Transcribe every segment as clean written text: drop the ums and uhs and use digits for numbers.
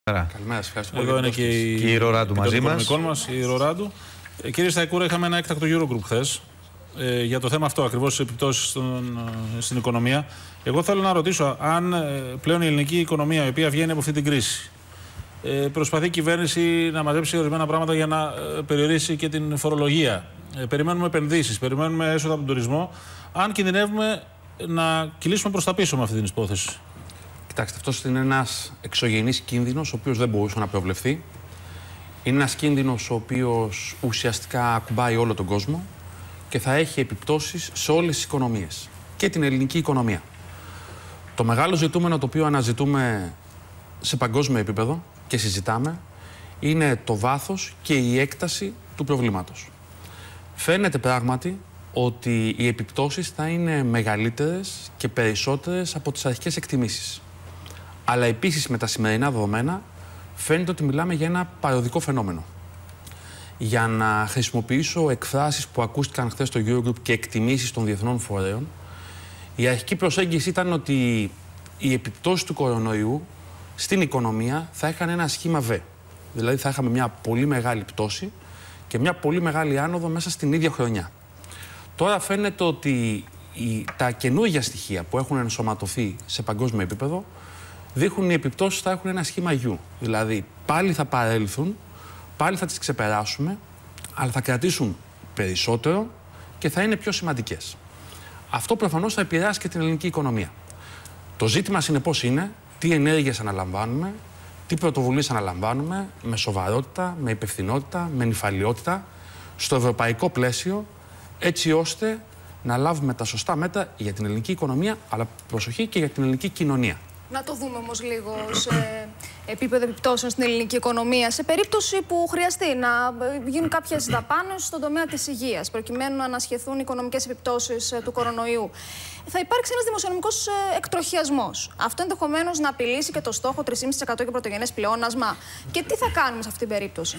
Καλημέρα, ευχαριστώ πολύ. Εδώ είναι και η Ροράντου μαζί μας. Η Ροράντου. Κύριε Σταϊκούρα, είχαμε ένα έκτακτο Eurogroup χθες για το θέμα αυτό, ακριβώς τις επιπτώσεις στην οικονομία. Εγώ θέλω να ρωτήσω αν πλέον η ελληνική οικονομία, η οποία βγαίνει από αυτή την κρίση, προσπαθεί η κυβέρνηση να μαζέψει ορισμένα πράγματα για να περιορίσει και την φορολογία. Περιμένουμε επενδύσεις, περιμένουμε έσοδα από τον τουρισμό. Αν κινδυνεύουμε να κυλήσουμε προς τα πίσω με αυτή την υπόθεση. Κοιτάξτε, αυτός είναι ένας εξωγενής κίνδυνος, ο οποίος δεν μπορούσε να προβλεφθεί. Είναι ένας κίνδυνος ο οποίος ουσιαστικά ακουμπάει όλο τον κόσμο και θα έχει επιπτώσεις σε όλες τις οικονομίες και την ελληνική οικονομία. Το μεγάλο ζητούμενο το οποίο αναζητούμε σε παγκόσμιο επίπεδο και συζητάμε είναι το βάθος και η έκταση του προβλήματος. Φαίνεται πράγματι ότι οι επιπτώσεις θα είναι μεγαλύτερες και περισσότερες από τις αρχικές εκτιμήσεις. Αλλά επίσης με τα σημερινά δεδομένα φαίνεται ότι μιλάμε για ένα παροδικό φαινόμενο. Για να χρησιμοποιήσω εκφράσεις που ακούστηκαν χθες στο Eurogroup και εκτιμήσεις των διεθνών φορέων, η αρχική προσέγγιση ήταν ότι οι επιπτώσεις του κορονοϊού στην οικονομία θα είχαν ένα σχήμα V. Δηλαδή θα είχαμε μια πολύ μεγάλη πτώση και μια πολύ μεγάλη άνοδο μέσα στην ίδια χρονιά. Τώρα φαίνεται ότι τα καινούργια στοιχεία που έχουν ενσωματωθεί σε παγκόσμιο επίπεδο δείχνουν οι επιπτώσεις θα έχουν ένα σχήμα U. Δηλαδή πάλι θα παρέλθουν, πάλι θα τις ξεπεράσουμε, αλλά θα κρατήσουν περισσότερο και θα είναι πιο σημαντικές. Αυτό προφανώς θα επηρεάσει και την ελληνική οικονομία. Το ζήτημα συνεπώς είναι τι ενέργειες αναλαμβάνουμε, τι πρωτοβουλίες αναλαμβάνουμε με σοβαρότητα, με υπευθυνότητα, με νηφαλιότητα, στο ευρωπαϊκό πλαίσιο, έτσι ώστε να λάβουμε τα σωστά μέτρα για την ελληνική οικονομία, αλλά προσοχή και για την ελληνική κοινωνία. Να το δούμε όμως λίγο σε επίπεδο επιπτώσεων στην ελληνική οικονομία, σε περίπτωση που χρειαστεί να γίνουν κάποιες δαπάνες στον τομέα της υγείας, προκειμένου να ανασχεθούν οι οικονομικές επιπτώσεις του κορονοϊού. Θα υπάρξει ένας δημοσιονομικός εκτροχιασμός. Αυτό ενδεχομένως να απειλήσει και το στόχο 3,5% και πρωτογενές πλεόνασμα. Και τι θα κάνουμε σε αυτή την περίπτωση?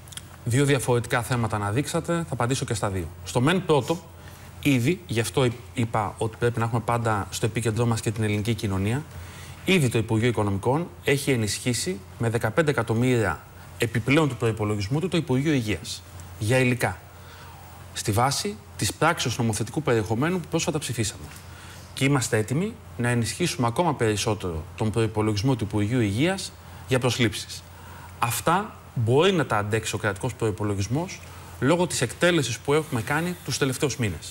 Δύο διαφορετικά θέματα αναδείξατε, θα απαντήσω και στα δύο. Στο μεν πρώτο, ήδη, γι' αυτό είπα ότι πρέπει να έχουμε πάντα στο επίκεντρό μας και την ελληνική κοινωνία. Ήδη το Υπουργείο Οικονομικών έχει ενισχύσει με 15 εκατομμύρια επιπλέον του προϋπολογισμού του το Υπουργείο Υγείας για υλικά. Στη βάση της πράξης νομοθετικού περιεχομένου που πρόσφατα ψηφίσαμε. Και είμαστε έτοιμοι να ενισχύσουμε ακόμα περισσότερο τον προϋπολογισμό του Υπουργείου Υγείας για προσλήψεις. Αυτά μπορεί να τα αντέξει ο κρατικός προϋπολογισμός λόγω της εκτέλεσης που έχουμε κάνει τους τελευταίους μήνες.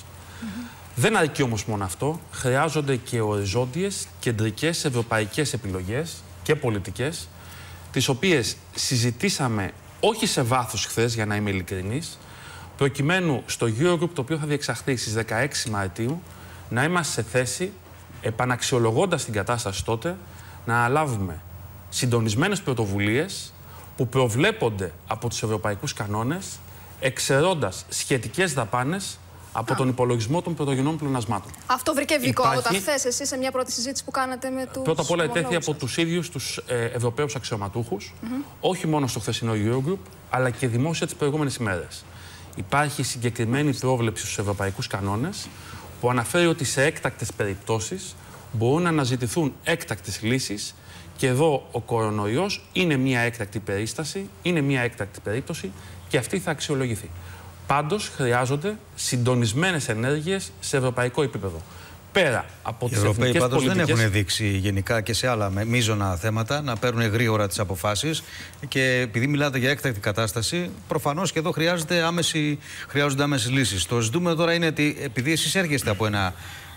Δεν αρκεί όμως μόνο αυτό, χρειάζονται και οριζόντιες, κεντρικές ευρωπαϊκές επιλογές και πολιτικές, τις οποίες συζητήσαμε όχι σε βάθος χθες, για να είμαι ειλικρινής, προκειμένου στο Eurogroup, το οποίο θα διεξαχθεί στις 16 Μαρτίου, να είμαστε σε θέση, επαναξιολογώντας την κατάσταση τότε, να αναλάβουμε συντονισμένες πρωτοβουλίες που προβλέπονται από τους ευρωπαϊκούς κανόνες, εξαιρώντας σχετικές δαπάνες από τον υπολογισμό των πρωτογενών πλεονασμάτων. Αυτό βρήκε ευηκότητα χθες εσείς σε μια πρώτη συζήτηση που κάνατε με τους... Πρώτα απ' όλα ετέθη από τους ίδιους τους Ευρωπαίους αξιωματούχους, όχι μόνο στο χθεσινό Eurogroup, αλλά και δημόσια τις προηγούμενες ημέρες. Υπάρχει συγκεκριμένη πρόβλεψη στους ευρωπαϊκούς κανόνες που αναφέρει ότι σε έκτακτες περιπτώσεις μπορούν να αναζητηθούν έκτακτες λύσεις και εδώ ο κορονοϊός είναι μια έκτακτη περίσταση, είναι μια έκτακτη περίπτωση και αυτή θα αξιολογηθεί. Πάντως χρειάζονται συντονισμένες ενέργειες σε ευρωπαϊκό επίπεδο. Πέρα από τις εθνικές πολιτικές... Οι Ευρωπαίοι πάντως δεν έχουν δείξει γενικά και σε άλλα μείζωνα θέματα να παίρνουν γρήγορα τις αποφάσεις και επειδή μιλάτε για έκτακτη κατάσταση, προφανώς και εδώ χρειάζονται άμεσες λύσεις. Το ζητούμενο τώρα είναι ότι επειδή εσείς έρχεστε από ένα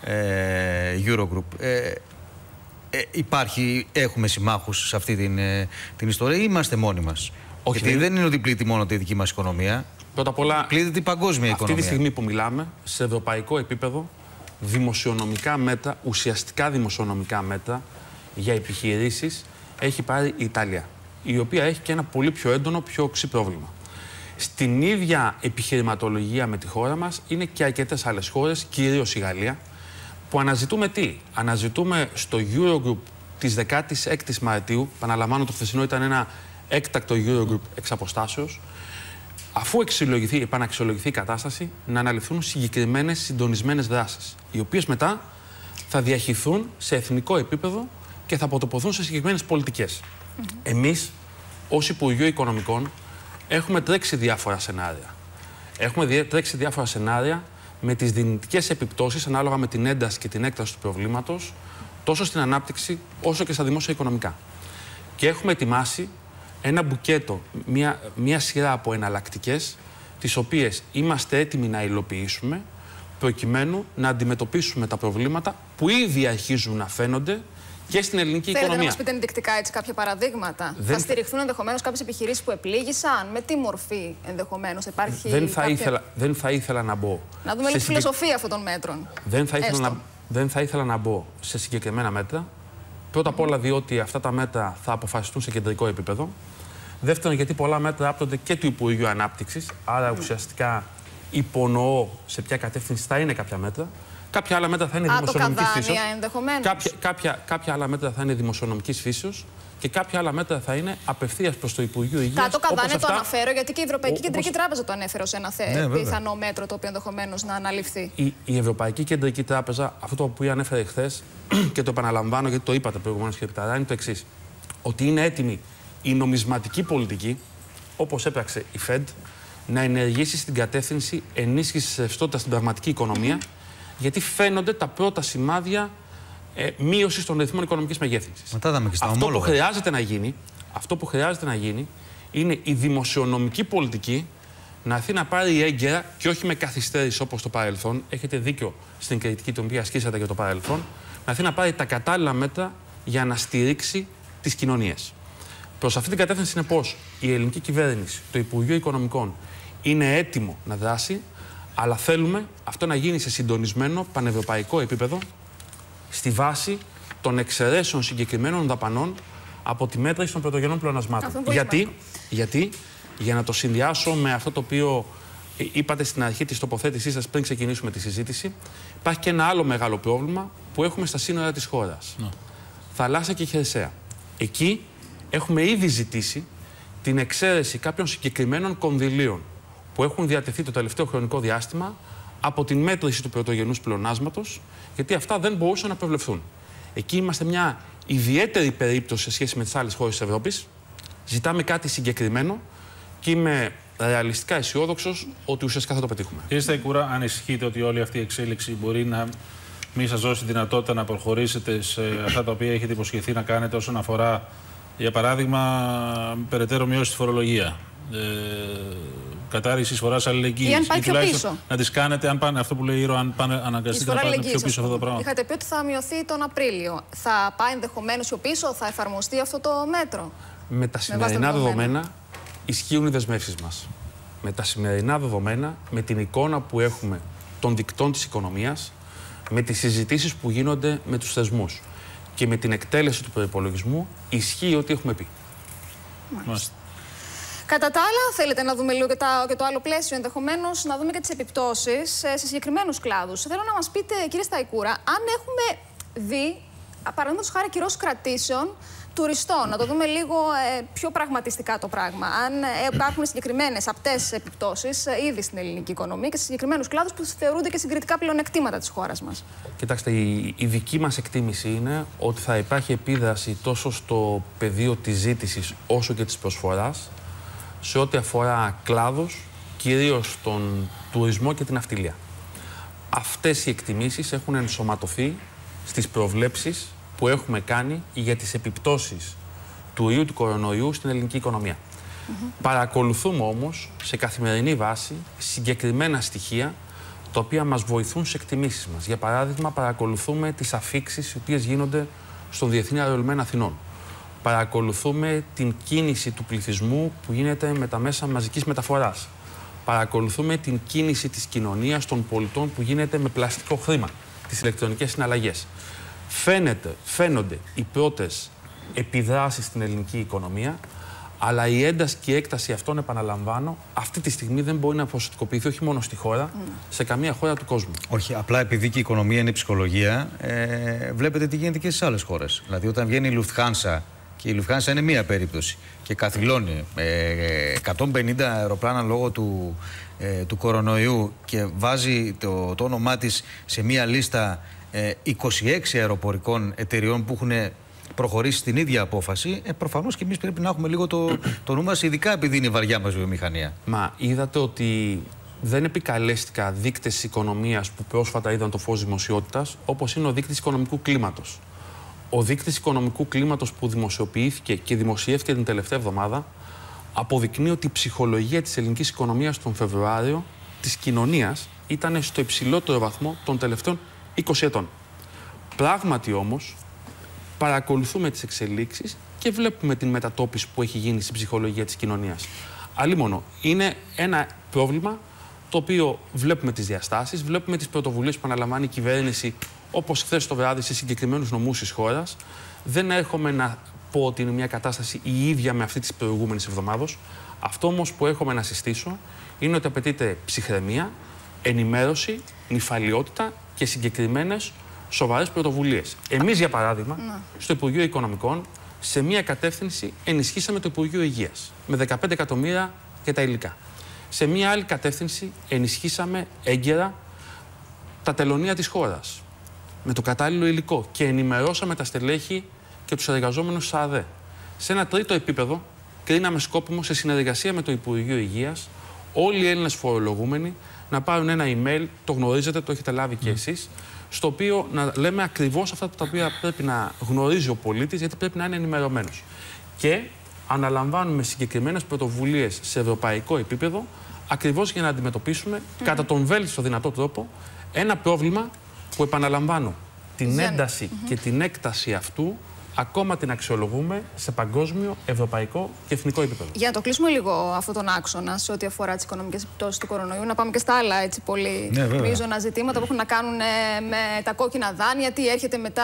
Eurogroup, έχουμε συμμάχους σε αυτή την ιστορία ή είμαστε μόνοι μας? Όχι, γιατί δεν είναι ότι πλήττει μόνο τη δική μας οικονομία. Πρώτα απ' όλα, πλήττει την παγκόσμια οικονομία. Αυτή τη στιγμή που μιλάμε, σε ευρωπαϊκό επίπεδο, δημοσιονομικά μέτρα, ουσιαστικά δημοσιονομικά μέτρα για επιχειρήσεις έχει πάρει η Ιταλία, η οποία έχει και ένα πολύ πιο έντονο, πιο οξύ πρόβλημα. Στην ίδια επιχειρηματολογία με τη χώρα μας είναι και αρκετές άλλες χώρες, κυρίως η Γαλλία, που αναζητούμε τι? Αναζητούμε στο Eurogroup της 16ης Μαρτίου, επαναλαμβάνω το χθεσινό ήταν ένα έκτακτο Eurogroup εξ αποστάσεως, αφού επαναξιολογηθεί η κατάσταση, να αναλυθούν συγκεκριμένες συντονισμένες δράσεις, οι οποίες μετά θα διαχυθούν σε εθνικό επίπεδο και θα αποτυπωθούν σε συγκεκριμένες πολιτικές. Εμείς ως Υπουργείο Οικονομικών έχουμε τρέξει διάφορα σενάρια. Έχουμε τρέξει διάφορα σενάρια με τις δυνητικές επιπτώσεις ανάλογα με την ένταση και την έκταση του προβλήματος, τόσο στην ανάπτυξη όσο και στα δημόσια οικονομικά. Και έχουμε ετοιμάσει ένα μπουκέτο, μια σειρά από εναλλακτικές, τις οποίες είμαστε έτοιμοι να υλοποιήσουμε, προκειμένου να αντιμετωπίσουμε τα προβλήματα που ήδη αρχίζουν να φαίνονται και στην ελληνική οικονομία. Θέλετε να μας πείτε ενδεικτικά έτσι κάποια παραδείγματα? Θα στηριχθούν ενδεχομένως κάποιες επιχειρήσεις που επλήγησαν? Με τι μορφή ενδεχομένως υπάρχει? Δεν θα ήθελα να μπω. Να δούμε λίγο τη φιλοσοφία αυτών των μέτρων. Δεν θα ήθελα να μπω σε συγκεκριμένα μέτρα. Πρώτα απ' όλα διότι αυτά τα μέτρα θα αποφασιστούν σε κεντρικό επίπεδο. Δεύτερον, γιατί πολλά μέτρα άπτονται και του Υπουργείου Ανάπτυξης. Άρα ουσιαστικά υπονοώ σε ποια κατεύθυνση θα είναι κάποια μέτρα. Κάποια άλλα μέτρα θα είναι δημοσιονομικής φύσεως. Κάποια άλλα μέτρα θα είναι δημοσιονομικής φύσεως και κάποια άλλα μέτρα θα είναι απευθείας προς το Υπουργείο Υγείας. Κάτω καδάνια το αναφέρω, γιατί και η Ευρωπαϊκή Κεντρική Τράπεζα το ανέφερε ως ένα πιθανό μέτρο το οποίο ενδεχομένως να αναλυφθεί. Η Ευρωπαϊκή Κεντρική Τράπεζα, αυτό το οποίο ανέφερε χθες και το επαναλαμβάνω γιατί το είπατε προηγουμένως κύριε Πιταρά, είναι το εξής. Ότι είναι έτοιμη η νομισματική πολιτική, όπως έπραξε η Fed, να ενεργήσει στην κατεύθυνση ενίσχυσης της ρευστότητας στην πραγματική οικονομία, γιατί φαίνονται τα πρώτα σημάδια μείωσης των ρυθμών οικονομικής μεγέθυνσης. Αυτό που χρειάζεται να γίνει είναι η δημοσιονομική πολιτική να έρθει να πάρει έγκαιρα και όχι με καθυστέρηση όπως το παρελθόν. Έχετε δίκιο στην κριτική την οποία ασκήσατε για το παρελθόν. Να έρθει να πάρει τα κατάλληλα μέτρα για να στηρίξει τις κοινωνίες. Προς αυτή την κατεύθυνση είναι πως η ελληνική κυβέρνηση, το Υπουργείο Οικονομικών είναι έτοιμο να δράσει, αλλά θέλουμε αυτό να γίνει σε συντονισμένο πανευρωπαϊκό επίπεδο στη βάση των εξαιρέσεων συγκεκριμένων δαπανών από τη μέτρηση των πρωτογενών πλεονασμάτων. Γιατί, για να το συνδυάσω με αυτό το οποίο είπατε στην αρχή της τοποθέτησής σας πριν ξεκινήσουμε τη συζήτηση, υπάρχει και ένα άλλο μεγάλο πρόβλημα που έχουμε στα σύνορα της χώρας. Θαλάσσια και χερσαία. Εκεί έχουμε ήδη ζητήσει την εξαίρεση κάποιων συγκεκριμένων κονδυλίων που έχουν διατεθεί το τελευταίο χρονικό διάστημα από την μέτρηση του πρωτογενούς πλεονάσματος, γιατί αυτά δεν μπορούσαν να προβλεφθούν. Εκεί είμαστε μια ιδιαίτερη περίπτωση σε σχέση με τις άλλες χώρες της Ευρώπης. Ζητάμε κάτι συγκεκριμένο και είμαι ρεαλιστικά αισιόδοξος ότι ουσιαστικά θα το πετύχουμε. Κύριε Σταϊκούρα, ανησυχείτε ότι όλη αυτή η εξέλιξη μπορεί να μην σας δώσει δυνατότητα να προχωρήσετε σε αυτά τα οποία έχετε υποσχεθεί να κάνετε όσον αφορά, για παράδειγμα, περαιτέρω μειώσει στη φορολογία? Κατάργηση εισφοράς αλληλεγγύης. Ή αν πάει πιο πίσω. Να τις κάνετε, αν πάνε αυτό που λέει η Ήρο, αν πάνε αναγκαστικά να πάνε πιο πίσω αυτό το πράγμα. Είχατε πει ότι θα μειωθεί τον Απρίλιο. Θα πάει ενδεχομένως πιο πίσω, θα εφαρμοστεί αυτό το μέτρο? Με τα σημερινά δεδομένα ισχύουν οι δεσμεύσεις μας. Με τα σημερινά δεδομένα, με την εικόνα που έχουμε των δικτών της οικονομίας, με τις συζητήσεις που γίνονται με τους θεσμούς και με την εκτέλεση του προϋπολογισμού, ισχύει ό,τι έχουμε πει. Μάλιστα. Κατά τα άλλα, θέλετε να δούμε λίγο και το άλλο πλαίσιο, ενδεχομένως να δούμε και τις επιπτώσεις σε συγκεκριμένους κλάδους. Θέλω να μας πείτε, κύριε Σταϊκούρα, αν έχουμε δει, παραδείγματος χάρη, κυρώσεις κρατήσεων τουριστών. Να το δούμε λίγο πιο πραγματιστικά το πράγμα. Αν υπάρχουν συγκεκριμένες απτές επιπτώσεις ήδη στην ελληνική οικονομία και σε συγκεκριμένους κλάδους που θεωρούνται και συγκριτικά πλεονεκτήματα της χώρας μας. Κοιτάξτε, η δική μας εκτίμηση είναι ότι θα υπάρχει επίδραση τόσο στο πεδίο της ζήτησης όσο και της προσφοράς σε ό,τι αφορά κλάδους, κυρίως τον τουρισμό και την ναυτιλία. Αυτές οι εκτιμήσεις έχουν ενσωματωθεί στις προβλέψεις που έχουμε κάνει για τις επιπτώσεις του ιού του κορονοϊού στην ελληνική οικονομία. Παρακολουθούμε όμως σε καθημερινή βάση συγκεκριμένα στοιχεία τα οποία μας βοηθούν σε εκτιμήσεις μας. Για παράδειγμα, παρακολουθούμε τις αφίξεις οι οποίες γίνονται στον Διεθνή Αερολιμένα Αθηνών. Παρακολουθούμε την κίνηση του πληθυσμού που γίνεται με τα μέσα μαζικής μεταφοράς. Παρακολουθούμε την κίνηση της κοινωνίας των πολιτών που γίνεται με πλαστικό χρήμα, τις ηλεκτρονικές συναλλαγές. Φαίνονται οι πρώτες επιδράσεις στην ελληνική οικονομία, αλλά η ένταση και η έκταση αυτών, επαναλαμβάνω, αυτή τη στιγμή δεν μπορεί να ποσοτικοποιηθεί όχι μόνο στη χώρα, σε καμία χώρα του κόσμου. Όχι, απλά επειδή και η οικονομία είναι η ψυχολογία, βλέπετε τι γίνεται και στις άλλες χώρες. Δηλαδή, όταν βγαίνει η Lufthansa, και η Lufthansa είναι μία περίπτωση, και καθυλώνει 150 αεροπλάνα λόγω του κορονοϊού και βάζει το όνομά της σε μία λίστα 26 αεροπορικών εταιριών που έχουν προχωρήσει στην ίδια απόφαση, προφανώς και εμείς πρέπει να έχουμε λίγο το νου μας, ειδικά επειδή είναι η βαριά μας βιομηχανία. Μα είδατε ότι δεν επικαλέστηκα δείκτες οικονομίας που πρόσφατα είδαν το φως δημοσιότητας, όπως είναι ο δείκτης οικονομικού κλίματος. Ο δείκτης οικονομικού κλίματος που δημοσιοποιήθηκε και δημοσιεύτηκε την τελευταία εβδομάδα αποδεικνύει ότι η ψυχολογία της ελληνικής οικονομίας τον Φεβρουάριο της κοινωνίας ήταν στο υψηλότερο βαθμό των τελευταίων 20 ετών. Πράγματι όμως, παρακολουθούμε τις εξελίξεις και βλέπουμε την μετατόπιση που έχει γίνει στην ψυχολογία της κοινωνίας. Αλλήμωνο, είναι ένα πρόβλημα το οποίο βλέπουμε τις διαστάσεις, βλέπουμε τις πρωτοβουλίες που αναλαμβάνει η κυβέρνηση, όπως χθες το βράδυ σε συγκεκριμένους νομούς της χώρας. Δεν έρχομαι να πω ότι είναι μια κατάσταση η ίδια με αυτή της προηγούμενης εβδομάδος. Αυτό όμως που έρχομαι να συστήσω είναι ότι απαιτείται ψυχραιμία, ενημέρωση, νηφαλιότητα και συγκεκριμένες σοβαρές πρωτοβουλίες. Εμείς, για παράδειγμα, στο Υπουργείο Οικονομικών, σε μία κατεύθυνση ενισχύσαμε το Υπουργείο Υγείας με 15 εκατομμύρια για τα υλικά. Σε μία άλλη κατεύθυνση ενισχύσαμε έγκαιρα τα τελωνεία της χώρας με το κατάλληλο υλικό και ενημερώσαμε τα στελέχη και τους εργαζόμενους της ΑΔΕ. Σε ένα τρίτο επίπεδο, κρίναμε σκόπιμο σε συνεργασία με το Υπουργείο Υγείας όλοι οι Έλληνες φορολογούμενοι να πάρουν ένα email, το γνωρίζετε, το έχετε λάβει και εσείς, στο οποίο να λέμε ακριβώς αυτά τα οποία πρέπει να γνωρίζει ο πολίτης, γιατί πρέπει να είναι ενημερωμένος. Και αναλαμβάνουμε συγκεκριμένες πρωτοβουλίες σε ευρωπαϊκό επίπεδο, ακριβώς για να αντιμετωπίσουμε κατά τον βέλτιστο δυνατό τρόπο ένα πρόβλημα που, επαναλαμβάνω, την ένταση και την έκταση αυτού ακόμα την αξιολογούμε σε παγκόσμιο, ευρωπαϊκό και εθνικό επίπεδο. Για να το κλείσουμε λίγο αυτόν τον άξονα σε ό,τι αφορά τις οικονομικές επιπτώσεις του κορονοϊού, να πάμε και στα άλλα έτσι, πολύ μείζωνα ζητήματα που έχουν να κάνουν με τα κόκκινα δάνεια, τι έρχεται μετά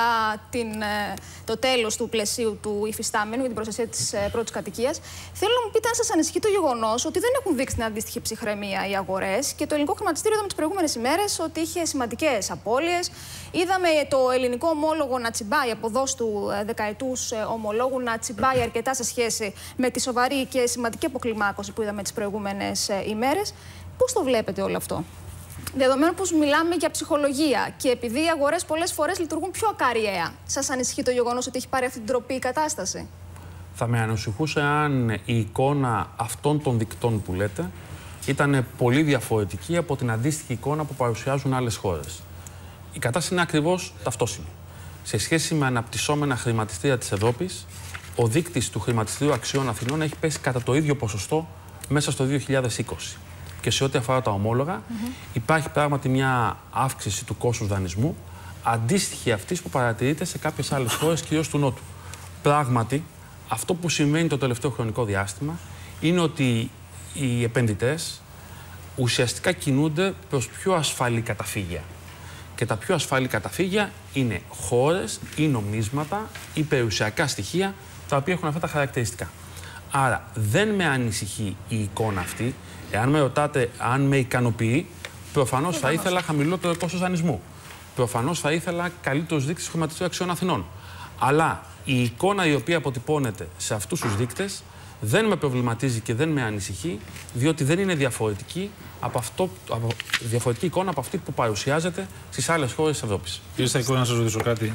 το τέλος του πλαισίου του υφιστάμενου για την προστασία της πρώτης κατοικίας. Θέλω να μου πείτε αν σας ανησυχεί το γεγονός ότι δεν έχουν δείξει την αντίστοιχη ψυχραιμία οι αγορές και το ελληνικό χρηματιστήριο είδαμε τις προηγούμενες ημέρες ότι είχε σημαντικές απώλειες. Είδαμε το ελληνικό ομόλογο να τσιμπάει από δόση του δεκαετούς ομολόγου να τσιμπάει αρκετά σε σχέση με τη σοβαρή και σημαντική αποκλιμάκωση που είδαμε τις προηγούμενες ημέρες. Πώς το βλέπετε όλο αυτό? Δεδομένου πως μιλάμε για ψυχολογία και επειδή οι αγορές πολλές φορές λειτουργούν πιο ακαριαία, σας ανησυχεί το γεγονός ότι έχει πάρει αυτή την τροπή η κατάσταση? Θα με ανησυχούσε αν η εικόνα αυτών των δικτών που λέτε ήταν πολύ διαφορετική από την αντίστοιχη εικόνα που παρουσιάζουν άλλες χώρες. Η κατάσταση είναι ακριβώς ταυτόσιμη. Σε σχέση με αναπτυσσόμενα χρηματιστήρια της Ευρώπης, ο δείκτης του Χρηματιστηρίου Αξιών Αθηνών έχει πέσει κατά το ίδιο ποσοστό μέσα στο 2020. Και σε ό,τι αφορά τα ομόλογα, υπάρχει πράγματι μια αύξηση του κόστους δανεισμού, αντίστοιχη αυτής που παρατηρείται σε κάποιες άλλες χώρες, κυρίως του Νότου. Πράγματι, αυτό που συμβαίνει το τελευταίο χρονικό διάστημα είναι ότι οι επενδυτές ουσιαστικά κινούνται προς πιο ασφαλή καταφύγια. Και τα πιο ασφαλή καταφύγια είναι χώρες ή νομίσματα ή περιουσιακά στοιχεία τα οποία έχουν αυτά τα χαρακτηριστικά. Άρα δεν με ανησυχεί η εικόνα αυτή. Εάν με ρωτάτε αν με ικανοποιεί, προφανώς θα ήθελα χαμηλότερο κόστος δανεισμού. Προφανώς θα ήθελα καλύτερους δείκτες Χρηματιστηρίου Αξιών Αθηνών. Αλλά η εικόνα η οποία αποτυπώνεται σε αυτούς τους δείκτες δεν με προβληματίζει και δεν με ανησυχεί, διότι δεν είναι διαφορετική διαφορετική εικόνα από αυτή που παρουσιάζεται στις άλλες χώρες της Ευρώπης. Κύριε Σταϊκό, να σας ρωτήσω κάτι.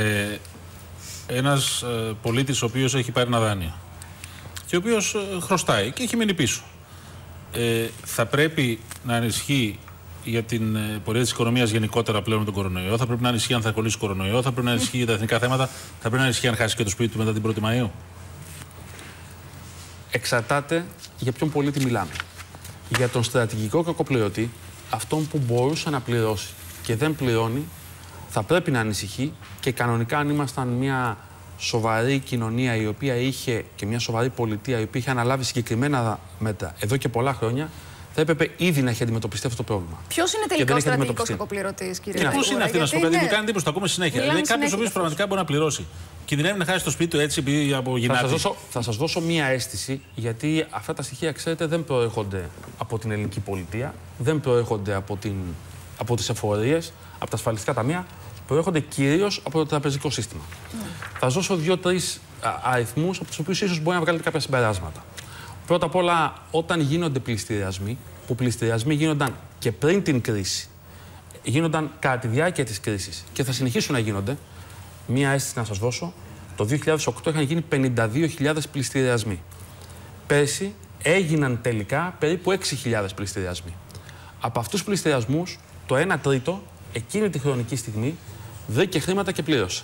Ένας πολίτης ο οποίος έχει πάρει ένα δάνειο και ο οποίος χρωστάει και έχει μείνει πίσω, θα πρέπει να ανησυχεί για την πορεία της οικονομίας γενικότερα πλέον με τον κορονοϊό? Θα πρέπει να ανησυχεί αν θα κολλήσει κορονοϊό? Θα πρέπει να ανησυχεί για τα εθνικά θέματα? Θα πρέπει να ανησυχεί αν χάσει και το σπίτι του μετά την 1η Μαΐου? Εξαρτάται για ποιον πολίτη μιλάμε. Για τον στρατηγικό κακοπληρωτή, αυτόν που μπορούσε να πληρώσει και δεν πληρώνει, θα πρέπει να ανησυχεί και κανονικά αν ήμασταν μια σοβαρή κοινωνία η οποία είχε και μια σοβαρή πολιτεία η οποία είχε αναλάβει συγκεκριμένα μέτρα εδώ και πολλά χρόνια, θα έπρεπε ήδη να έχει αντιμετωπιστεί αυτό το πρόβλημα. Ποιος είναι τελικά ο στρατηγικός κακοπληρωτής, κύριε Σταϊκούρα? Πώς είναι αυτή να σου πω, γιατί μου κάνει εντύπωση, το ακούμε συνέχεια. Δηλαδή κάποιος ο οποίος πραγματικά μπορεί να πληρώσει, κινδυνεύει να χάσει το σπίτι του έτσι επειδή απογυνάται. Θα σας δώσω μία αίσθηση, γιατί αυτά τα στοιχεία, ξέρετε, δεν προέρχονται από την ελληνική πολιτεία, δεν προέρχονται από τις εφορίες, από τα ασφαλιστικά ταμεία, προέρχονται κυρίως από το τραπεζικό σύστημα. Θα σας δώσω 2-3 αριθμούς από τους οποίους ίσως μπορεί να βγάλετε κάποια συμπεράσματα. Πρώτα απ' όλα, όταν γίνονται πληστηριασμοί, που πληστηριασμοί γίνονταν και πριν την κρίση, γίνονταν κατά τη διάρκεια της κρίσης και θα συνεχίσουν να γίνονται, μία αίσθηση να σας δώσω, Το 2008 είχαν γίνει 52.000 πληστηριασμοί. Πέρσι έγιναν τελικά περίπου 6.000 πληστηριασμοί. Από αυτούς τους πληστηριασμούς, το 1 τρίτο εκείνη τη χρονική στιγμή βρήκε χρήματα και πλήρωσε.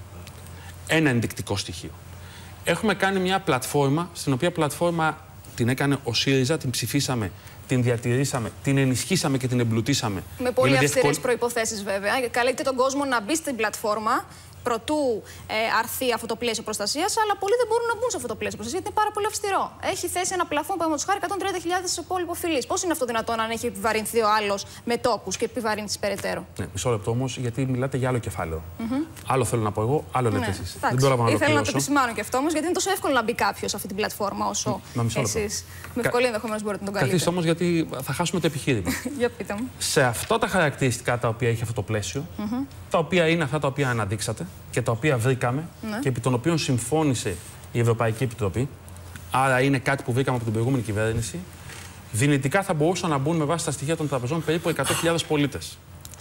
Ένα ενδεικτικό στοιχείο. Έχουμε κάνει μια πλατφόρμα, στην οποία πλατφόρμα την έκανε ο ΣΥΡΙΖΑ, την ψηφίσαμε, την διατηρήσαμε, την ενισχύσαμε και την εμπλουτίσαμε. Με πολύ αυστηρές προϋποθέσεις, βέβαια. Καλείται τον κόσμο να μπει στην πλατφόρμα προτού αρθεί αυτό το πλαίσιο προστασίας, αλλά πολλοί δεν μπορούν να μπουν σε αυτό το πλαίσιο προστασίας, γιατί είναι πάρα πολύ αυστηρό. Έχει θέσει ένα πλαφόν, παραδείγματος χάρη, 130.000 υπόλοιποφιλείς. Πώς είναι αυτό δυνατόν αν έχει επιβαρυνθεί ο άλλος με τόκους και επιβαρύνθει περαιτέρω? Ναι, μισό λεπτό όμως, γιατί μιλάτε για άλλο κεφάλαιο. Άλλο θέλω να πω εγώ, άλλο λέτε εσείς. Δεν πρόλαβα να ήθελα να το επισημάνω και αυτό όμως, γιατί είναι τόσο εύκολο να μπει κάποιος σε αυτή την πλατφόρμα όσο εσείς. Με ευκολία ενδεχομένως μπορείτε να τον καλείτε. Καθίστε όμως, γιατί θα χάσουμε το επιχείρημα. Για πείτε μου. Σε αυτά τα χαρακτηριστικά τα οποία έχει αυτό το πλαίσιο, τα οποία είναι αυτά τα οποία αναδείξατε και τα οποία βρήκαμε και επί των οποίων συμφώνησε η Ευρωπαϊκή Επιτροπή, άρα είναι κάτι που βρήκαμε από την προηγούμενη κυβέρνηση, δυνητικά θα μπορούσαν να μπουν με βάση τα στοιχεία των τραπεζών περίπου 100.000 πολίτες.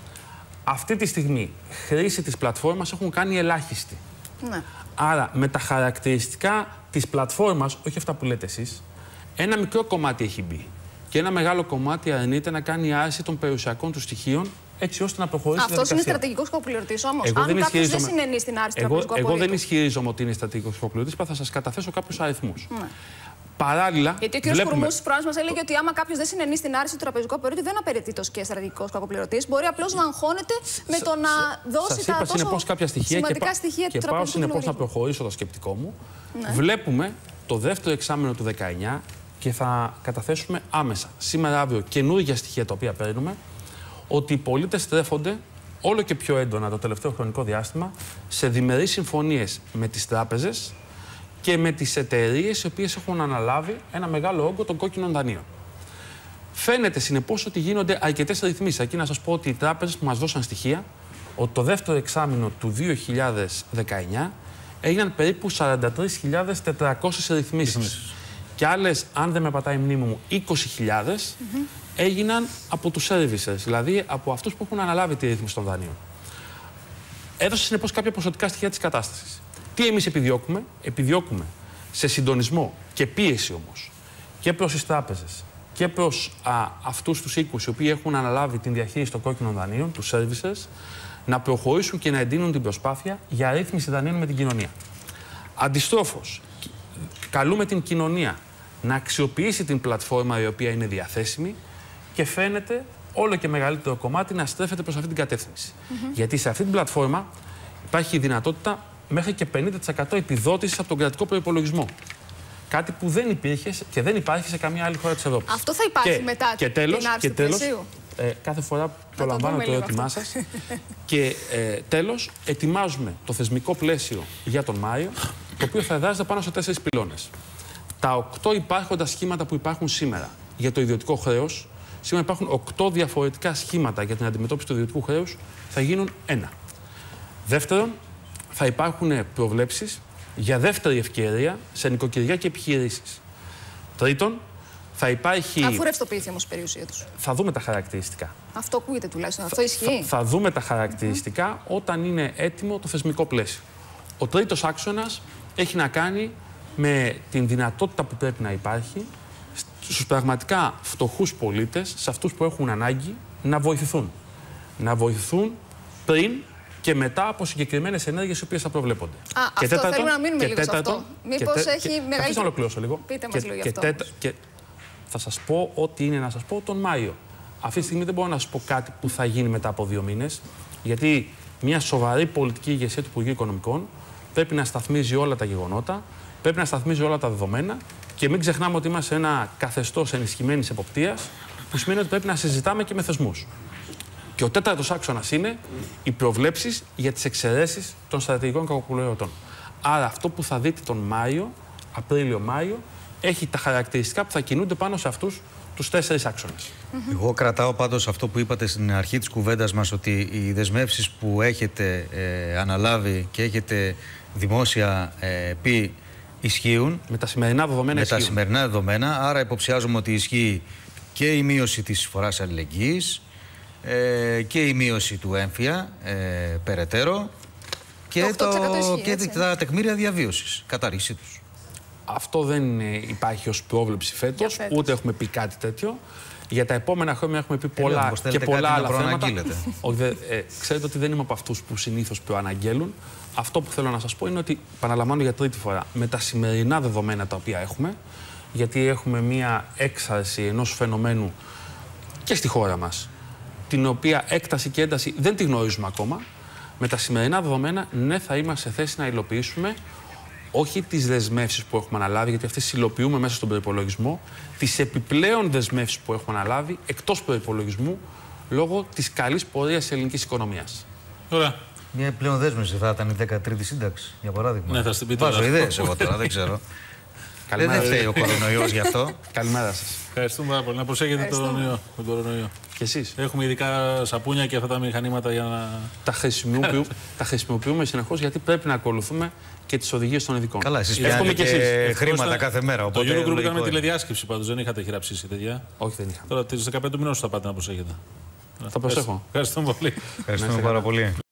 Αυτή τη στιγμή χρήση της πλατφόρμας έχουν κάνει ελάχιστη. Ναι. Άρα με τα χαρακτηριστικά της πλατφόρμας, όχι αυτά που λέτε εσείς, ένα μικρό κομμάτι έχει μπει. Και ένα μεγάλο κομμάτι αρνείται να κάνει άρση των περιουσιακών του στοιχείων, έτσι ώστε να προχωρήσει. Αυτό είναι στρατηγικός κακοπληρωτής όμως. Αν κάποιος δεν συνενεί στην άρση του τραπεζικού απορρίτου. Εγώ δεν ισχυρίζομαι ότι είναι στρατηγικός κακοπληρωτής, θα σας καταθέσω κάποιους αριθμούς. Ναι. Παράλληλα. Γιατί ο κ. Κουρμούς στις προάλλες μας έλεγε ότι άμα κάποιος δεν συνενεί στην άρση του τραπεζικού απορρίτου, δεν απαραίτητος και στρατηγικός κακοπληρωτής. Μπορεί απλώς να αγχώνεται με το να δώσει τα τόσο κάποια στοιχεία σημαντικά στοιχεία του τραπεζικού. Και πάω συνεπώς να προχωρήσω το σκεπτικό μου. Ναι. Βλέπουμε το δεύτερο εξάμηνο του 19 και θα καταθέσουμε άμεσα σήμερα, αύριο, καινούργια στοιχεία τα οποία παίρνουμε, ότι οι πολίτες στρέφονται όλο και πιο έντονα το τελευταίο χρονικό διάστημα σε διμερείς συμφωνίες με τις τράπεζες και με τις εταιρείες οι οποίες έχουν αναλάβει ένα μεγάλο όγκο των κόκκινων δανείων. Φαίνεται συνεπώς ότι γίνονται αρκετές ρυθμίσεις. Εκεί να σας πω ότι οι τράπεζες που μας δώσαν στοιχεία, ότι το δεύτερο εξάμηνο του 2019 έγιναν περίπου 43.400 ρυθμίσεις. Και άλλες, αν δεν με πατάει η μνήμη μου, 20.000 έγιναν από τους servicers, δηλαδή από αυτούς που έχουν αναλάβει τη ρύθμιση των δανείων. Έδωσε συνεπώς κάποια ποσοτικά στοιχεία της κατάστασης. Τι εμείς επιδιώκουμε? Επιδιώκουμε σε συντονισμό και πίεση όμως και προς τις τράπεζες και προς αυτούς τους οίκους οι οποίοι έχουν αναλάβει την διαχείριση των κόκκινων δανείων, τους servicers, να προχωρήσουν και να εντείνουν την προσπάθεια για ρύθμιση δανείων με την κοινωνία. Αντιστρόφως, καλούμε την κοινωνία να αξιοποιήσει την πλατφόρμα η οποία είναι διαθέσιμη και φαίνεται όλο και μεγαλύτερο κομμάτι να στρέφεται προς αυτή την κατεύθυνση. Γιατί σε αυτή την πλατφόρμα υπάρχει η δυνατότητα μέχρι και 50% επιδότησης από τον κρατικό προϋπολογισμό. Κάτι που δεν υπήρχε και δεν υπάρχει σε καμία άλλη χώρα της Ευρώπης. Αυτό θα υπάρχει μετά την άρση του πλαισίου. Κάθε φορά προλαμβάνω το ερώτημά σας. Και τέλος, ετοιμάζουμε το θεσμικό πλαίσιο για τον Μάιο, το οποίο θα εδράζεται πάνω σε 4 πυλώνες. Τα 8 υπάρχοντα σχήματα που υπάρχουν σήμερα για το ιδιωτικό χρέος, σήμερα υπάρχουν 8 διαφορετικά σχήματα για την αντιμετώπιση του ιδιωτικού χρέους, θα γίνουν 1. Δεύτερον, θα υπάρχουν προβλέψεις για δεύτερη ευκαιρία σε νοικοκυριά και επιχειρήσεις. Τρίτον, θα υπάρχει. Αφού ρευστοποιηθεί όμως η περιουσία τους. Θα δούμε τα χαρακτηριστικά. Αυτό ακούγεται τουλάχιστον. Αυτό ισχύει. Θα δούμε τα χαρακτηριστικά όταν είναι έτοιμο το θεσμικό πλαίσιο. Ο τρίτος άξονας έχει να κάνει με την δυνατότητα που πρέπει να υπάρχει στους πραγματικά φτωχούς πολίτες, σε αυτούς που έχουν ανάγκη, να βοηθηθούν. Να βοηθηθούν πριν και μετά από συγκεκριμένες ενέργειες οι οποίες θα προβλέπονται. Αυτό θέλουμε να μείνουμε λίγο σε αυτό. Μήπως έχει μεγαλύτερη. Καθίστε να ολοκληρώσω λίγο. Πείτε μας λίγο γι' αυτό. Και θα σας πω ό,τι είναι να σας πω τον Μάιο. Αυτή τη στιγμή δεν μπορώ να σας πω κάτι που θα γίνει μετά από 2 μήνες, γιατί μια σοβαρή πολιτική ηγεσία του Υπουργείου Οικονομικών πρέπει να σταθμίζει όλα τα γεγονότα, πρέπει να σταθμίζει όλα τα δεδομένα και μην ξεχνάμε ότι είμαστε σε ένα καθεστώς ενισχυμένης εποπτείας, που σημαίνει ότι πρέπει να συζητάμε και με θεσμούς. Και ο τέταρτος άξονας είναι οι προβλέψεις για τις εξαιρέσεις των στρατηγικών κακοπληρωτών. Άρα αυτό που θα δείτε τον Μάιο, Απρίλιο-Μάιο, έχει τα χαρακτηριστικά που θα κινούνται πάνω σε αυτούς τους 4 άξονες. Εγώ κρατάω πάντως αυτό που είπατε στην αρχή της κουβέντας μας, ότι οι δεσμεύσεις που έχετε αναλάβει και έχετε δημόσια πει ισχύουν. Με τα σημερινά δεδομένα ισχύουν. Με τα σημερινά δεδομένα, άρα υποψιάζομαι ότι ισχύει και η μείωση της εισφοράς αλληλεγγύης και η μείωση του έμφυα περαιτέρω. και, Το 8% ισχύει, και έτσι. τα τεκμήρια διαβίωσης, κατάργησή τους. Αυτό δεν υπάρχει ως πρόβλεψη φέτος, Για φέτος. ούτε έχουμε πει κάτι τέτοιο. Για τα επόμενα χρόνια έχουμε πει Λέω, πολλά πως και θέλετε πολλά κάτι να άλλα θέματα. προαναγγείλετε. Όχι, ξέρετε ότι δεν είμαι από αυτούς που συνήθως προαναγγέλουν. Αυτό που θέλω να σας πω είναι ότι, επαναλαμβάνω για τρίτη φορά, με τα σημερινά δεδομένα τα οποία έχουμε, γιατί έχουμε μία έξαρση ενός φαινομένου και στη χώρα μας, την οποία έκταση και ένταση δεν τη γνωρίζουμε ακόμα, με τα σημερινά δεδομένα, ναι, θα είμαστε σε θέση να υλοποιήσουμε όχι τις δεσμεύσεις που έχουμε αναλάβει, γιατί αυτές τις υλοποιούμε μέσα στον προϋπολογισμό, τις επιπλέον δεσμεύσεις που έχουμε αναλάβει εκτός προϋπολογισμού λόγω της καλής πορείας της ελληνικής οικονομίας. Ωραία. Μια επιπλέον δέσμευση θα ήταν η 13η σύνταξη, για παράδειγμα. Ναι, θα στην πείτε. Βάζω ιδέες εγώ τώρα, δεν ξέρω. Καλημέρα. Δεν φταίει ο κορονοϊός γι' αυτό. Καλημέρα σας. Ευχαριστούμε πάρα πολύ. Να προσέχετε τον κορονοϊό. Και εσείς. Έχουμε ειδικά σαπούνια και αυτά τα μηχανήματα για να. Τα χρησιμοποιούμε συνεχώς γιατί πρέπει να ακολουθούμε και τις οδηγίες των ειδικών. Καλά, εσείς Εύχομαι πιάνετε και εσείς. χρήματα κάθε μέρα. Το Οπότε Eurogroup λογικό κάναμε είναι. τηλεδιάσκεψη πάντως, δεν είχατε χειραψίσει, παιδιά. Όχι, δεν είχαμε. Τώρα τις 15 μηνών θα πάτε να προσέχετε. Θα προσέχω. Ευχαριστούμε πολύ. Ευχαριστούμε πάρα πολύ.